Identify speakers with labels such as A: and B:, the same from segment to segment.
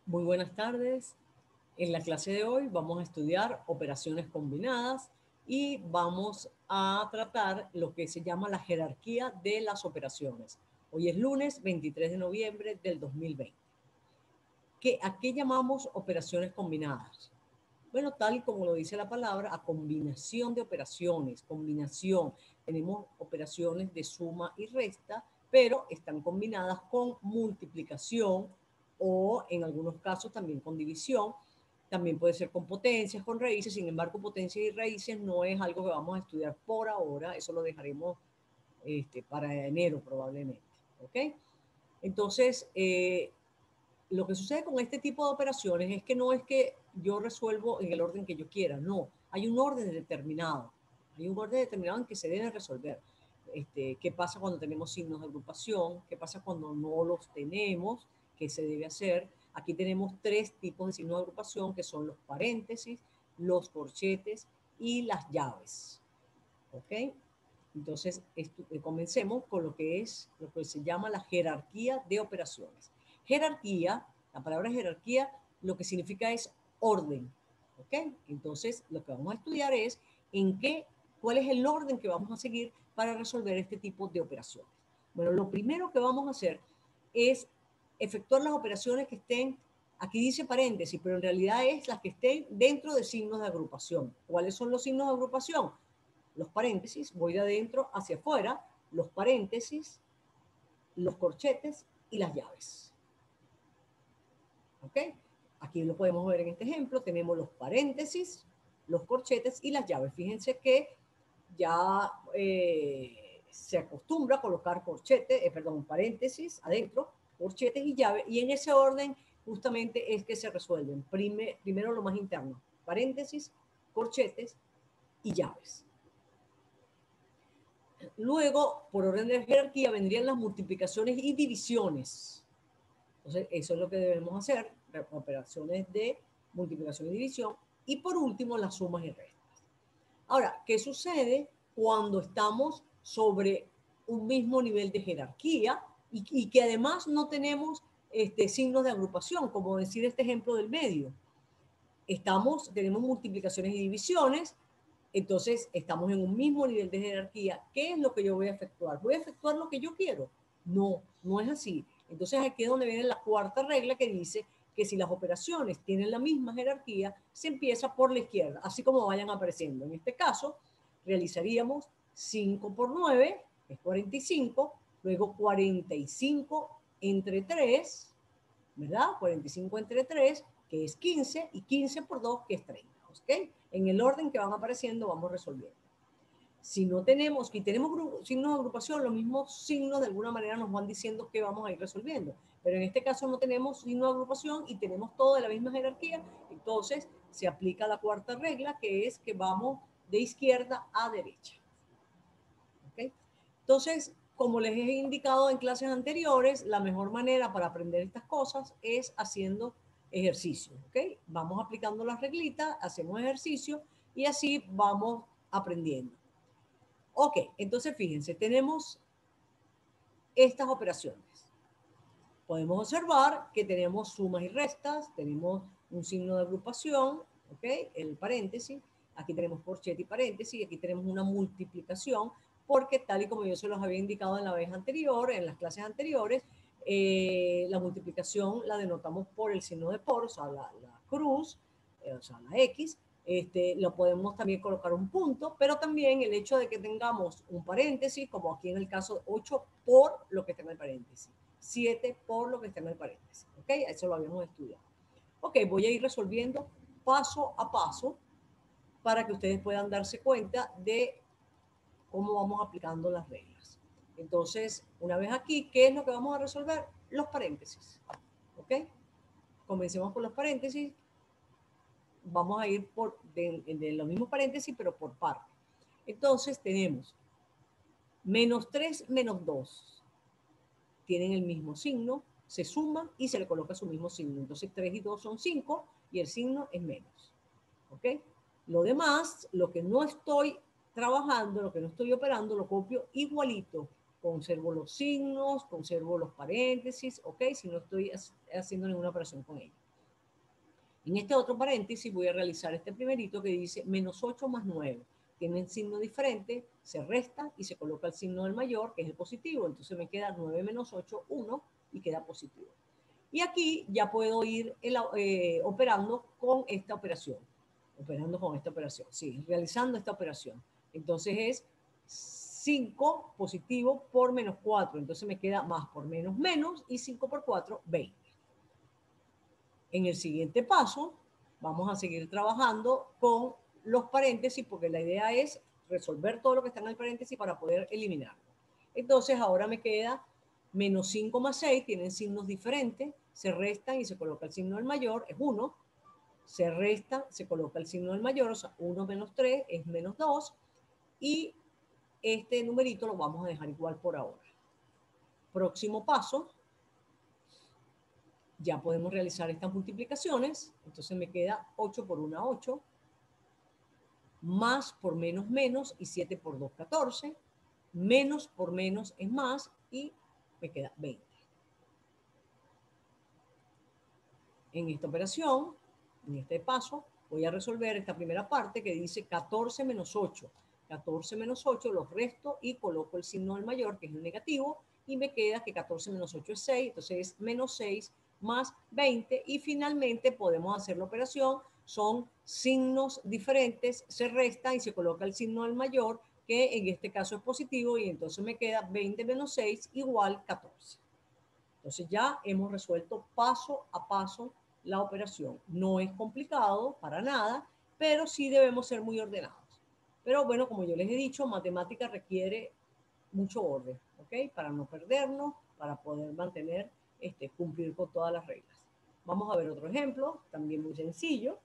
A: Muy buenas tardes. En la clase de hoy vamos a estudiar operaciones combinadas y vamos a tratar lo que se llama la jerarquía de las operaciones. Hoy es lunes 23 de noviembre del 2020. ¿A qué llamamos operaciones combinadas? Bueno, tal y como lo dice la palabra, a combinación de operaciones, combinación. Tenemos operaciones de suma y resta, pero están combinadas con multiplicación o en algunos casos también con división. También puede ser con potencias, con raíces. Sin embargo, potencias y raíces no es algo que vamos a estudiar por ahora. Eso lo dejaremos para enero probablemente. ¿Ok? Entonces, lo que sucede con este tipo de operaciones es que no es que yo resuelvo en el orden que yo quiera, no, hay un orden determinado, hay un orden determinado en que se debe resolver. ¿Qué pasa cuando tenemos signos de agrupación? ¿Qué pasa cuando no los tenemos? ¿Qué se debe hacer? Aquí tenemos tres tipos de signos de agrupación que son los paréntesis, los corchetes y las llaves. ¿Ok? Entonces, comencemos con lo que se llama la jerarquía de operaciones. Jerarquía, la palabra jerarquía, lo que significa es orden. ¿Ok? Entonces, lo que vamos a estudiar es cuál es el orden que vamos a seguir para resolver este tipo de operaciones. Bueno, lo primero que vamos a hacer es efectuar las operaciones que estén, aquí dice paréntesis, pero en realidad es las que estén dentro de signos de agrupación. ¿Cuáles son los signos de agrupación? Los paréntesis, voy de adentro hacia afuera, los paréntesis, los corchetes y las llaves. ¿Ok? Aquí lo podemos ver en este ejemplo, tenemos los paréntesis, los corchetes y las llaves. Fíjense que ya se acostumbra a colocar paréntesis adentro, corchetes y llaves, y en ese orden justamente es que se resuelven. Primero lo más interno, paréntesis, corchetes y llaves. Luego, por orden de jerarquía, vendrían las multiplicaciones y divisiones. Entonces, eso es lo que debemos hacer, operaciones de multiplicación y división. Y por último, las sumas y restas. Ahora, ¿qué sucede cuando estamos sobre un mismo nivel de jerarquía y que además no tenemos signos de agrupación, como decir este ejemplo del medio? Tenemos multiplicaciones y divisiones, entonces estamos en un mismo nivel de jerarquía. ¿Qué es lo que yo voy a efectuar? ¿Voy a efectuar lo que yo quiero? No, no es así. Entonces aquí es donde viene la cuarta regla que dice que si las operaciones tienen la misma jerarquía, se empieza por la izquierda, así como vayan apareciendo. En este caso, realizaríamos 5 por 9, es 45, luego 45 entre 3, ¿verdad? 45 entre 3, que es 15, y 15 por 2, que es 30. ¿Ok? En el orden que van apareciendo vamos resolviendo. Si no tenemos, y tenemos signos de agrupación, los mismos signos de alguna manera nos van diciendo que vamos a ir resolviendo. Pero en este caso no tenemos signo de agrupación y tenemos todo de la misma jerarquía, entonces se aplica la cuarta regla, que es que vamos de izquierda a derecha. ¿Ok? Entonces, como les he indicado en clases anteriores, la mejor manera para aprender estas cosas es haciendo ejercicio. ¿Ok? Vamos aplicando las reglitas, hacemos ejercicio y así vamos aprendiendo. Ok, entonces fíjense, tenemos estas operaciones. Podemos observar que tenemos sumas y restas, tenemos un signo de agrupación, ¿ok? El paréntesis, aquí tenemos corchete y paréntesis, y aquí tenemos una multiplicación, porque tal y como yo se los había indicado en la vez anterior, en las clases anteriores, la multiplicación la denotamos por el signo de por, o sea, la cruz, o sea, la X. Lo podemos también colocar un punto, pero también el hecho de que tengamos un paréntesis, como aquí en el caso 8 por lo que está en el paréntesis, 7 por lo que está en el paréntesis. ¿Ok? Eso lo habíamos estudiado. Ok, voy a ir resolviendo paso a paso para que ustedes puedan darse cuenta de cómo vamos aplicando las reglas. Entonces, una vez aquí, ¿qué es lo que vamos a resolver? Los paréntesis. ¿Ok? Comencemos por los paréntesis. Vamos a ir de los mismos paréntesis, pero por parte. Entonces, tenemos menos 3 menos 2. Tienen el mismo signo, se suman y se le coloca su mismo signo. Entonces 3 y 2 son 5 y el signo es menos. ¿Ok? Lo demás, lo que no estoy trabajando, lo que no estoy operando, lo copio igualito. Conservo los signos, conservo los paréntesis, ¿ok? Si no estoy haciendo ninguna operación con ellos. En este otro paréntesis voy a realizar este primerito que dice menos 8 más 9. Tienen signo diferente, se resta y se coloca el signo del mayor, que es el positivo. Entonces me queda 9 menos 8, 1 y queda positivo. Y aquí ya puedo ir operando con esta operación. Sí, realizando esta operación. Entonces es 5 positivo por menos 4. Entonces me queda más por menos menos y 5 por 4, 20. En el siguiente paso vamos a seguir trabajando con los paréntesis porque la idea es resolver todo lo que está en el paréntesis para poder eliminarlo. Entonces ahora me queda menos 5 más 6, tienen signos diferentes, se restan y se coloca el signo del mayor, es 1, se resta, se coloca el signo del mayor, o sea, 1 menos 3 es menos 2, y este numerito lo vamos a dejar igual por ahora. Próximo paso, ya podemos realizar estas multiplicaciones, entonces me queda 8 por 1, 8, más por menos menos y 7 por 2, 14, menos por menos es más y me queda 20. En esta operación, en este paso, voy a resolver esta primera parte que dice 14 menos 8. 14 menos 8 los resto y coloco el signo del mayor, que es el negativo, y me queda que 14 menos 8 es 6, entonces es menos 6 más 20, y finalmente podemos hacer la operación, son signos diferentes, se resta y se coloca el signo del mayor, que en este caso es positivo, y entonces me queda 20 menos 6 igual 14. Entonces ya hemos resuelto paso a paso la operación. No es complicado para nada, pero sí debemos ser muy ordenados. Pero bueno, como yo les he dicho, matemática requiere mucho orden, ¿ok? Para no perdernos, para poder mantener, cumplir con todas las reglas. Vamos a ver otro ejemplo, también muy sencillo.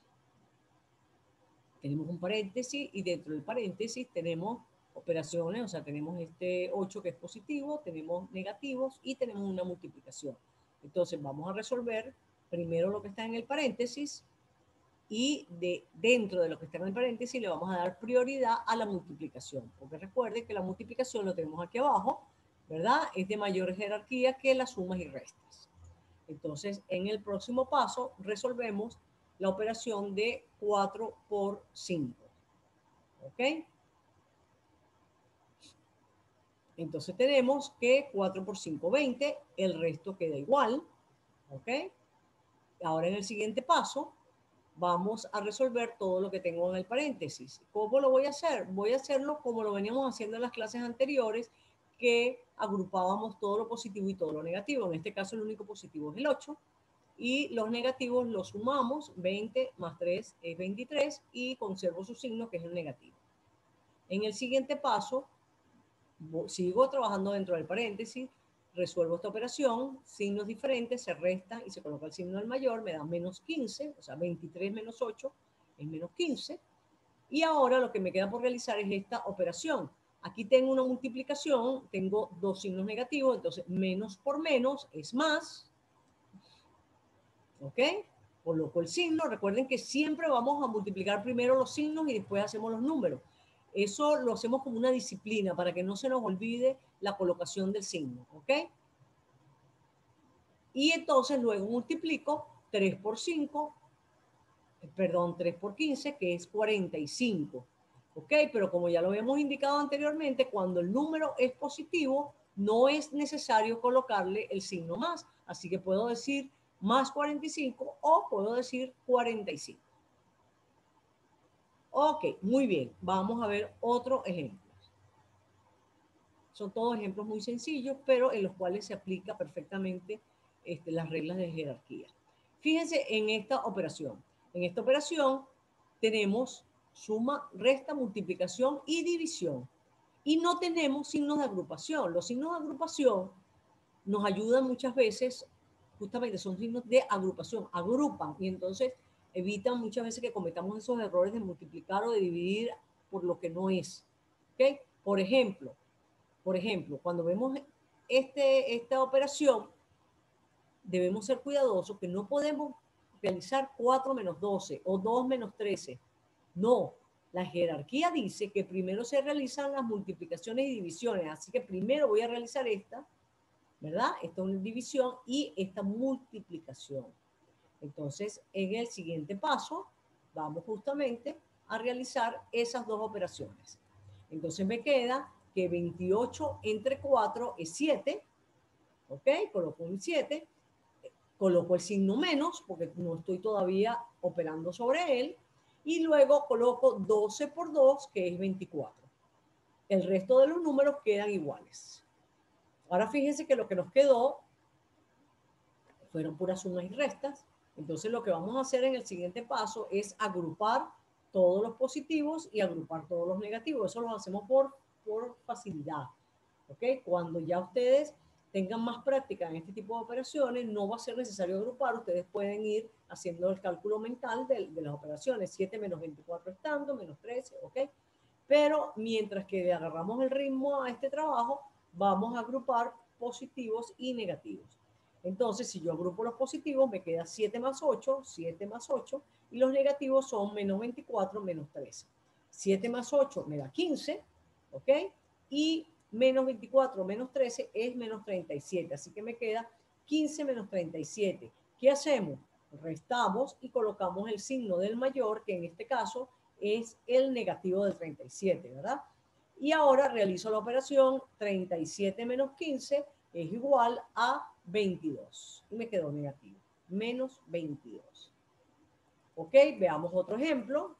A: Tenemos un paréntesis y dentro del paréntesis tenemos operaciones, o sea, tenemos este 8 que es positivo, tenemos negativos y tenemos una multiplicación. Entonces vamos a resolver primero lo que está en el paréntesis y dentro de lo que está en el paréntesis le vamos a dar prioridad a la multiplicación, porque recuerden que la multiplicación lo tenemos aquí abajo, ¿verdad? Es de mayor jerarquía que las sumas y restas. Entonces, en el próximo paso resolvemos la operación de 4 por 5. ¿Ok? Entonces tenemos que 4 por 5, 20, el resto queda igual. ¿Ok? Ahora en el siguiente paso vamos a resolver todo lo que tengo en el paréntesis. ¿Cómo lo voy a hacer? Voy a hacerlo como lo veníamos haciendo en las clases anteriores, que agrupábamos todo lo positivo y todo lo negativo. En este caso el único positivo es el 8 y los negativos los sumamos, 20 más 3 es 23 y conservo su signo que es el negativo. En el siguiente paso sigo trabajando dentro del paréntesis, resuelvo esta operación, signos diferentes, se restan y se coloca el signo del mayor, me da menos 15, o sea, 23 menos 8 es menos 15. Y ahora lo que me queda por realizar es esta operación. Aquí tengo una multiplicación, tengo dos signos negativos, entonces menos por menos es más. ¿Ok? Coloco el signo. Recuerden que siempre vamos a multiplicar primero los signos y después hacemos los números. Eso lo hacemos como una disciplina para que no se nos olvide la colocación del signo. ¿Ok? Y entonces luego multiplico 3 por 5, perdón, 3 por 15, que es 45. ¿Ok? Pero como ya lo habíamos indicado anteriormente, cuando el número es positivo, no es necesario colocarle el signo más. Así que puedo decir más 45 o puedo decir 45. Ok, muy bien. Vamos a ver otro ejemplo. Son todos ejemplos muy sencillos, pero en los cuales se aplica perfectamente las reglas de jerarquía. Fíjense en esta operación. En esta operación tenemos suma, resta, multiplicación y división. Y no tenemos signos de agrupación. Los signos de agrupación nos ayudan muchas veces, justamente son signos de agrupación, agrupan y entonces evitan muchas veces que cometamos esos errores de multiplicar o de dividir por lo que no es. ¿Okay? Por ejemplo, cuando vemos esta operación, debemos ser cuidadosos que no podemos realizar 4 menos 12 o 2 menos 13. No, la jerarquía dice que primero se realizan las multiplicaciones y divisiones, así que primero voy a realizar esta, ¿verdad? Esta es una división y esta multiplicación. Entonces, en el siguiente paso, vamos justamente a realizar esas dos operaciones. Entonces me queda que 28 entre 4 es 7, ¿ok? Coloco un 7, coloco el signo menos, porque no estoy todavía operando sobre él, y luego coloco 12 por 2, que es 24. El resto de los números quedan iguales. Ahora fíjense que lo que nos quedó fueron puras sumas y restas. Entonces lo que vamos a hacer en el siguiente paso es agrupar todos los positivos y agrupar todos los negativos. Eso lo hacemos por facilidad. ¿Ok? Cuando ya ustedes tengan más práctica en este tipo de operaciones, no va a ser necesario agrupar. Ustedes pueden ir haciendo el cálculo mental de las operaciones. 7 menos 24 estando, menos 13, ¿ok? Pero mientras que le agarramos el ritmo a este trabajo, vamos a agrupar positivos y negativos. Entonces, si yo agrupo los positivos, me queda 7 más 8, 7 más 8, y los negativos son menos 24, menos 13. 7 más 8 me da 15, ¿ok? Y menos 24 menos 13 es menos 37, así que me queda 15 menos 37. ¿Qué hacemos? Restamos y colocamos el signo del mayor, que en este caso es el negativo del 37, ¿verdad? Y ahora realizo la operación 37 menos 15 es igual a 22. Y me quedó negativo, menos 22. Ok, veamos otro ejemplo.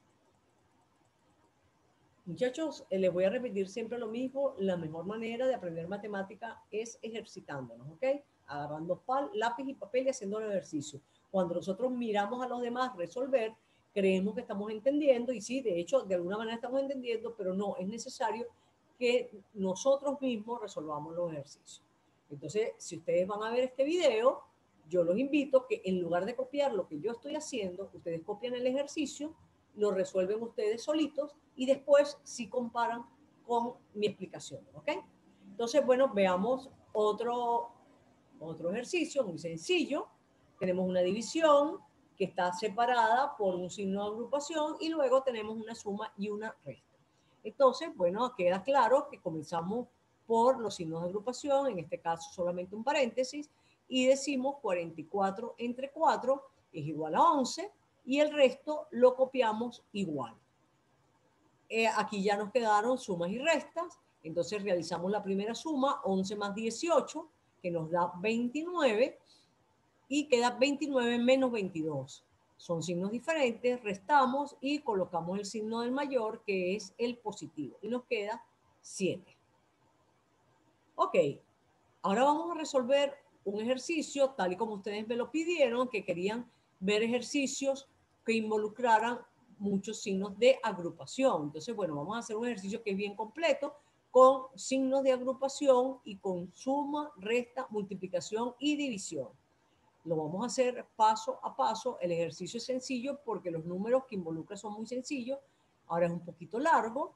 A: Muchachos, les voy a repetir siempre lo mismo. La mejor manera de aprender matemática es ejercitándonos, ¿ok? Agarrando lápiz y papel y haciendo el ejercicio. Cuando nosotros miramos a los demás resolver, creemos que estamos entendiendo y sí, de hecho, de alguna manera estamos entendiendo, pero no, es necesario que nosotros mismos resolvamos los ejercicios. Entonces, si ustedes van a ver este video, yo los invito que en lugar de copiar lo que yo estoy haciendo, ustedes copian el ejercicio, lo resuelven ustedes solitos y después sí comparan con mi explicación, ¿ok? Entonces, bueno, veamos otro ejercicio muy sencillo. Tenemos una división que está separada por un signo de agrupación y luego tenemos una suma y una resta. Entonces, bueno, queda claro que comenzamos por los signos de agrupación, en este caso solamente un paréntesis, y decimos 44 entre 4 es igual a 11 y el resto lo copiamos igual. Aquí ya nos quedaron sumas y restas, entonces realizamos la primera suma, 11 más 18, que nos da 29, y queda 29 menos 22. Son signos diferentes, restamos y colocamos el signo del mayor, que es el positivo, y nos queda 7. Ok, ahora vamos a resolver un ejercicio tal y como ustedes me lo pidieron, que querían ver ejercicios que involucraran muchos signos de agrupación. Entonces, bueno, vamos a hacer un ejercicio que es bien completo, con signos de agrupación y con suma, resta, multiplicación y división. Lo vamos a hacer paso a paso. El ejercicio es sencillo porque los números que involucra son muy sencillos. Ahora es un poquito largo,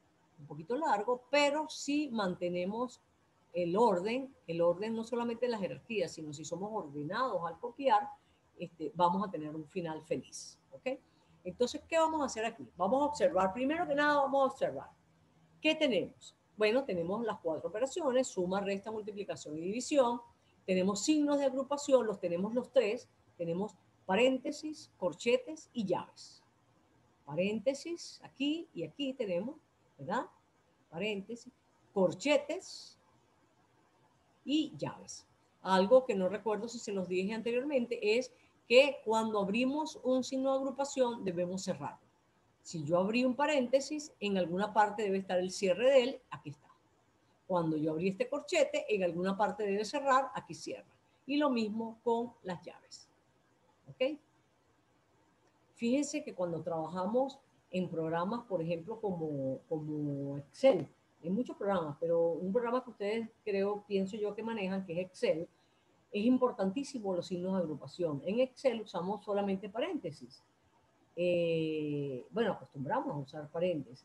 A: pero si mantenemos el orden no solamente en la jerarquía, sino si somos ordenados al copiar, vamos a tener un final feliz. ¿Ok? Entonces, ¿qué vamos a hacer aquí? Vamos a observar, primero que nada, vamos a observar. ¿Qué tenemos? Bueno, tenemos las 4 operaciones, suma, resta, multiplicación y división. Tenemos signos de agrupación, los tenemos los 3. Tenemos paréntesis, corchetes y llaves. Paréntesis, aquí y aquí tenemos, ¿verdad? Paréntesis, corchetes y llaves. Algo que no recuerdo si se los dije anteriormente es que cuando abrimos un signo de agrupación debemos cerrarlo. Si yo abrí un paréntesis, en alguna parte debe estar el cierre de él, aquí está. Cuando yo abrí este corchete, en alguna parte debe cerrar, aquí cierra. Y lo mismo con las llaves. ¿Ok? Fíjense que cuando trabajamos en programas, por ejemplo, como Excel, hay muchos programas, pero un programa que ustedes pienso yo que manejan, que es Excel, es importantísimo los signos de agrupación. En Excel usamos solamente paréntesis. Bueno, acostumbramos a usar paréntesis.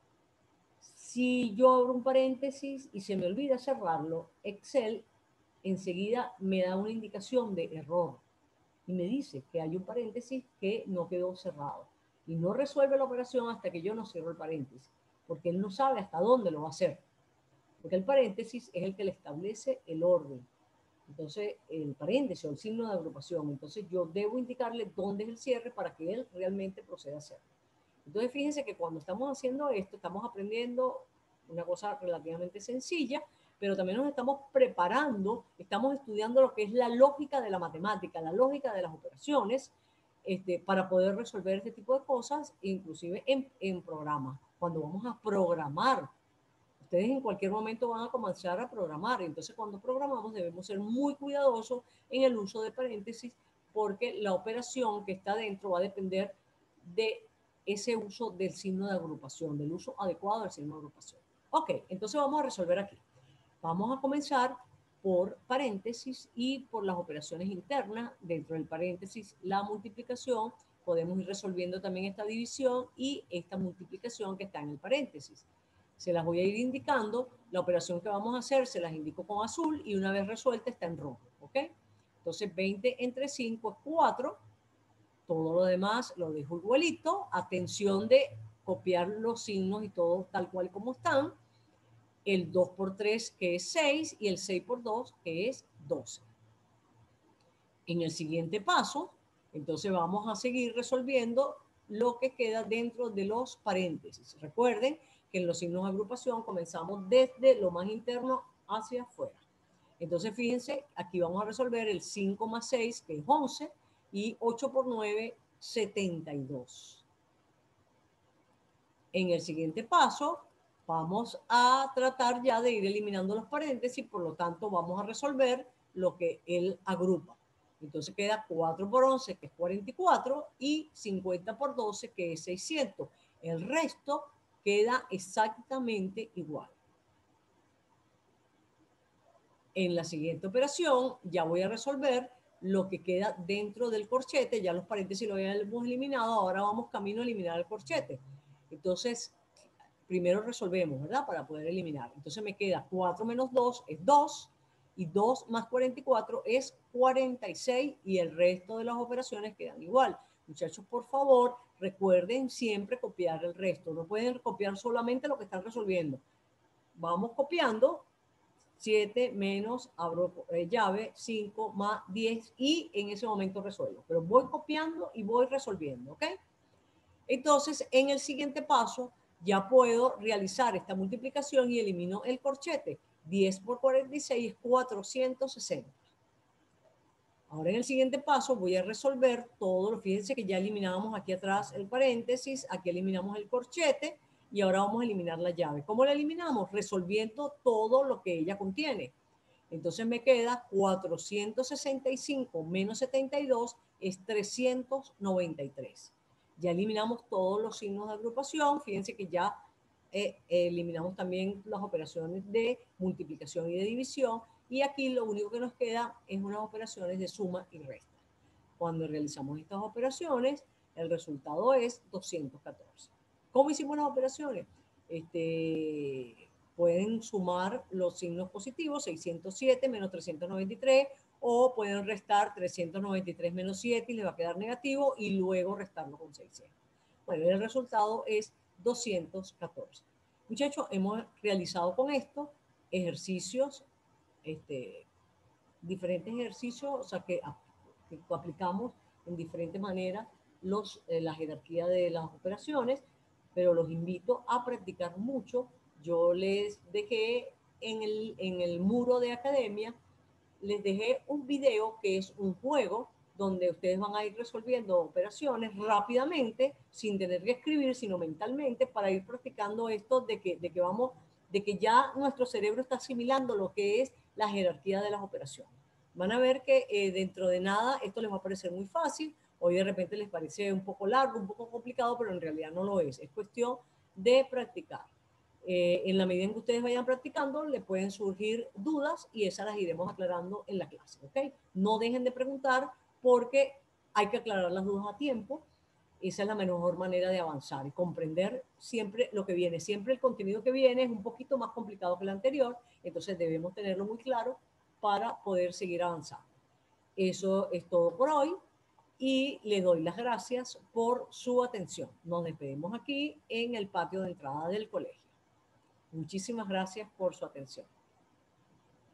A: Si yo abro un paréntesis y se me olvida cerrarlo, Excel enseguida me da una indicación de error y me dice que hay un paréntesis que no quedó cerrado y no resuelve la operación hasta que yo no cierro el paréntesis, porque él no sabe hasta dónde lo va a hacer, porque el paréntesis es el que le establece el orden. Entonces, el paréntesis o el signo de agrupación. Entonces, yo debo indicarle dónde es el cierre para que él realmente proceda a hacerlo. Entonces, fíjense que cuando estamos haciendo esto, estamos aprendiendo una cosa relativamente sencilla, pero también nos estamos preparando, estamos estudiando lo que es la lógica de la matemática, la lógica de las operaciones, para poder resolver este tipo de cosas, inclusive en programas. Cuando vamos a programar, ustedes en cualquier momento van a comenzar a programar. Entonces, cuando programamos debemos ser muy cuidadosos en el uso de paréntesis porque la operación que está dentro va a depender de ese uso del signo de agrupación, del uso adecuado del signo de agrupación. Ok, entonces vamos a resolver aquí. Vamos a comenzar por paréntesis y por las operaciones internas. Dentro del paréntesis, la multiplicación. Podemos ir resolviendo también esta división y esta multiplicación que está en el paréntesis. Se las voy a ir indicando. La operación que vamos a hacer se las indico con azul y una vez resuelta está en rojo. ¿Ok? Entonces 20 entre 5 es 4. Todo lo demás lo dejo igualito. Atención de copiar los signos y todo tal cual como están. El 2 por 3 que es 6 y el 6 por 2 que es 12. En el siguiente paso, entonces vamos a seguir resolviendo lo que queda dentro de los paréntesis. Recuerden que en los signos de agrupación comenzamos desde lo más interno hacia afuera. Entonces, fíjense, aquí vamos a resolver el 5 más 6, que es 11, y 8 por 9, 72. En el siguiente paso, vamos a tratar ya de ir eliminando los paréntesis, por lo tanto, vamos a resolver lo que él agrupa. Entonces queda 4 por 11, que es 44, y 50 por 12, que es 600. El resto queda exactamente igual. En la siguiente operación ya voy a resolver lo que queda dentro del corchete. Ya los paréntesis lo hemos eliminado, ahora vamos camino a eliminar el corchete. Entonces, primero resolvemos, ¿verdad? Para poder eliminar. Entonces me queda 4 menos 2 es 2, y 2 más 44 es 46, y el resto de las operaciones quedan igual. Muchachos, por favor, recuerden siempre copiar el resto. No pueden copiar solamente lo que están resolviendo. Vamos copiando. 7 menos, abro llave, 5 más 10, y en ese momento resuelvo. Pero voy copiando y voy resolviendo, ¿ok? Entonces, en el siguiente paso, ya puedo realizar esta multiplicación y elimino el corchete. 10 por 46 es 460. Ahora en el siguiente paso voy a resolver todo. Fíjense que ya eliminábamos aquí atrás el paréntesis, aquí eliminamos el corchete y ahora vamos a eliminar la llave. ¿Cómo la eliminamos? Resolviendo todo lo que ella contiene. Entonces me queda 465 menos 72 es 393. Ya eliminamos todos los signos de agrupación. Fíjense que ya eliminamos también las operaciones de multiplicación y de división. Y aquí lo único que nos queda es unas operaciones de suma y resta. Cuando realizamos estas operaciones, el resultado es 214. ¿Cómo hicimos las operaciones? Pueden sumar los signos positivos, 607 menos 393, o pueden restar 393 menos 7 y les va a quedar negativo, y luego restarlo con 600. Bueno, el resultado es 214. Muchachos, hemos realizado con esto ejercicios, diferentes ejercicios, o sea, que aplicamos en diferentes maneras la jerarquía de las operaciones, pero los invito a practicar mucho. Yo les dejé en el muro de academia, les dejé un video que es un juego donde ustedes van a ir resolviendo operaciones rápidamente, sin tener que escribir, sino mentalmente, para ir practicando esto de que ya nuestro cerebro está asimilando lo que es la jerarquía de las operaciones. Van a ver que dentro de nada esto les va a parecer muy fácil. Hoy de repente les parece un poco largo, un poco complicado, pero en realidad no lo es. Es cuestión de practicar. En la medida en que ustedes vayan practicando, les pueden surgir dudas y esas las iremos aclarando en la clase, ¿ok? No dejen de preguntar porque hay que aclarar las dudas a tiempo. Esa es la mejor manera de avanzar y comprender siempre lo que viene. Siempre el contenido que viene es un poquito más complicado que el anterior, entonces debemos tenerlo muy claro para poder seguir avanzando. Eso es todo por hoy y les doy las gracias por su atención. Nos despedimos aquí en el patio de entrada del colegio. Muchísimas gracias por su atención.